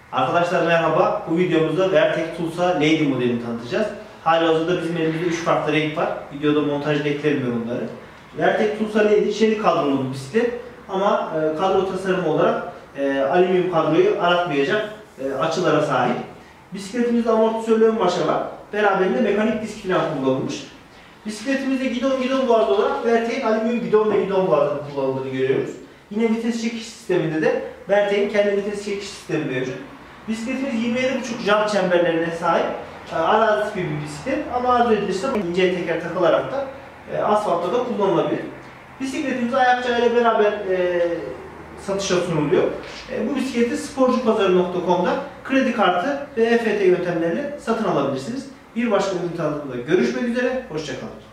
Arkadaşlar merhaba. Bu videomuzda Vertex Tulsa Lady modelini tanıtacağız. Halihazırda bizim elimizde 3 farklı renk var. Videoda montajda eklerim onları. Vertex Tulsa Lady çelik kadrolu bir bisiklet ama kadro tasarımı olarak alüminyum kadroyu aratmayacak açılara sahip. Bisikletimizde amortisörlü ön başa var. Beraberinde mekanik disk fren kullanılmış. Bisikletimizde gidon boğazı olarak Vertex'in alüminyum gidon ve gidon boğazının kullanıldığını görüyoruz. Yine vites çekiş sisteminde de Vertex'in kendi vites çekiş sistemi mevcut. Bisikletimiz 27,5 jant çemberlerine sahip arazi tipi bir bisiklet ama arzu edilirse ince teker takılarak da asfaltta da kullanılabilir. Bisikletimiz ayakçağı ile beraber satışa sunuluyor. Bu bisikleti sporcupazarı.com'da kredi kartı ve EFT yöntemleriyle satın alabilirsiniz. Bir başka ürün tanıtımında görüşmek üzere, hoşça kalın.